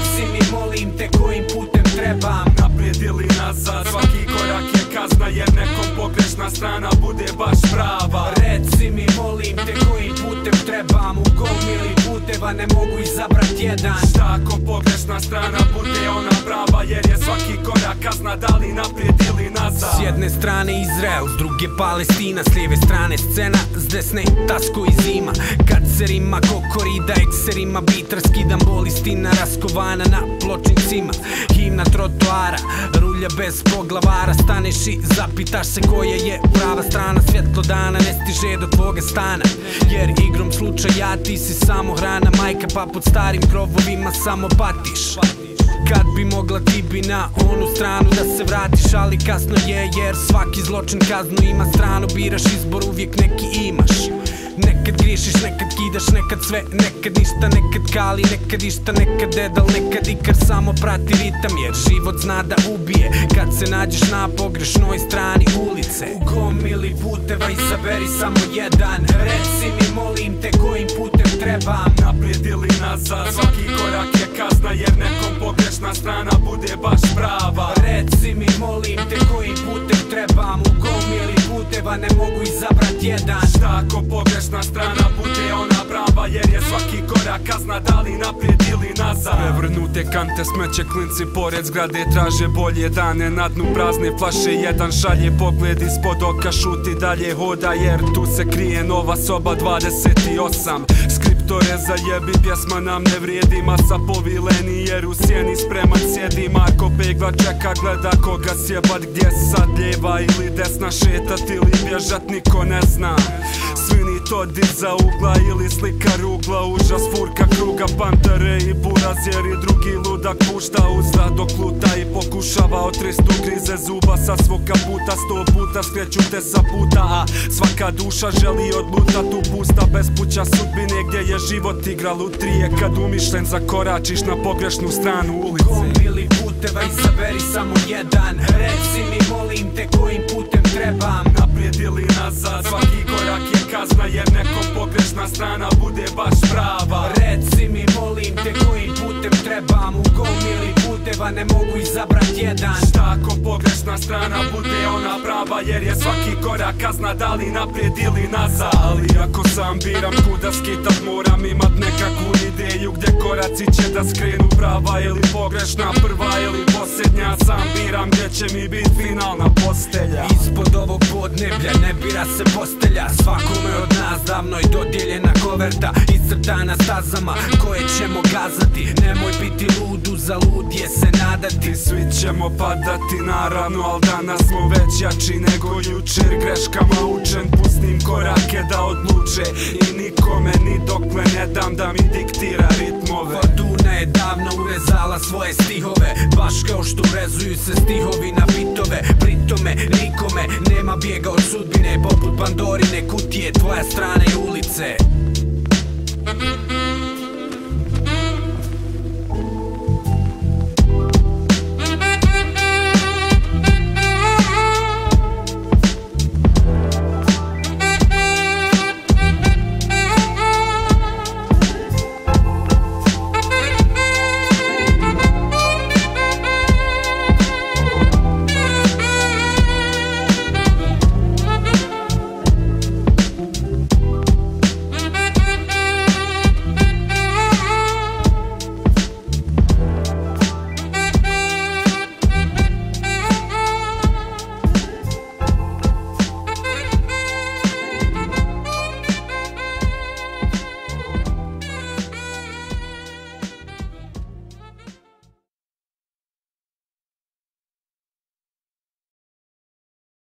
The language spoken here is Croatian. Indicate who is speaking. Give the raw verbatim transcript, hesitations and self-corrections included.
Speaker 1: Reci mi molim te kojim putem trebam,
Speaker 2: naprijed ili nazad, svaki korak je kazna jer nekom pogrešna strana bude baš prava.
Speaker 1: Reci mi molim te kojim putem trebam, u gomili puteva ne mogu izabrat jedan.
Speaker 2: Šta ako pogrešna strana bude ona prava, jer je svaki korak kazna, da li naprijed ili nazad.
Speaker 1: S jedne strane Izrael, s druge Palestina, s lijeve strane scena, s desne Tasko i zima. Kad se rima kokorida, ekserima bit raskidam, bol istina raskovana na pločincima. Himna trotoara, rulja bez poglavara, staneš i zapitaš se koja je prava strana. Svjetlo dana ne stiže do tvoga stana, jer igrom slučaja ti si samo hrana. Majka pa pod starim krovovima samo patiš. Kad bi mogla ti bi na onu stranu da se vratiš, ali kasno je jer svaki zločin kaznu ima stranu. Biraš izbor, uvijek neki imaš. Nekad griješiš, nekad kidaš, nekad sve, nekad ništa, nekad kali, nekad išta, nekad dedal, nekad ikar samo prati ritam, jer život zna da ubije kad se nađeš na pogrešnoj strani ulice. U gomili puteva izaberi samo jedan, reci mi molim te kojim putem trebam,
Speaker 2: naprijed ili nazad, svaki korak je kazna jer nekom pogrešna strana bude baš prava.
Speaker 1: Reci mi molim te kojim putem trebam, u gomili puteva ne mogu izabrat jedan.
Speaker 2: Šta ako pogrešna strana bude ona prava, jer je svaki korak kazna, da li naprijed ili nazad. Prevrnute kante, smeće, klinci pored zgrade traže bolje dane, na dnu prazne flaše, jedan šalje pogled ispod oka, šuti dalje hoda jer tu se krije nova soba dvadeset osam. Skriptore zajebi, pjesma nam ne vrijedi, masa povileni jer u sjeni spreman sjedi. Marko pegla čeka, gleda koga sjebat, gdje sad lijeva ili desna, šetat ili bježat niko ne zna. Svini to diza ugla ili slika rugla, užas furka kruga, pantere i buraz, jer i drugi ludak pušta uzda dok luta i pokušava od tristu grize zuba sa svoga puta. Sto puta skreću te sa puta, a svaka duša želi odlutat u pusta bespuća sudbine gdje je život igra lutrije. Kad umišljen zakoračiš na pogrešnu stranu ulice.
Speaker 1: Gomili puteva izaberi samo jedan, reci mi molim te kojim putem trebam,
Speaker 2: naprijed ili nazad, svaki korak je kazna jer nekom pogrešna strana bude baš prava.
Speaker 1: Reci mi molim te kojim putem trebam, u gomili puteva ne mogu izabrat jedan.
Speaker 2: Šta ako pogrešna strana bude ona prava, jer je svaki korak kazna, da li naprijed ili nazad. Ali ako sam biram kuda skitat, moram imat nekakvu ideju gdje koraci će da skrenu, prava ili pogrešna, prva ili posljednja. Sam biram gdje će mi bit finalna postelja.
Speaker 1: Ispod ovog podneblja ne bira se postelja, svakome od nas davno je dodijeljena koverta, iscrtana stazama koje ćemo gazati. Nemoj biti lud, uzalud je se nadati.
Speaker 2: Svi ćemo padati naravno, al danas smo već jači nego jučer. Greškama učen, pustim korake da odluče i nikome ni dokle ne dam da mi diktira ritmove.
Speaker 1: Fortuna je davno urezala svoje stihove, baš kao što urezuju se stihovi na bitove. Pritome nikome nema bijega od sudbine, poput Pandorine kutije tvoja strana i ulice.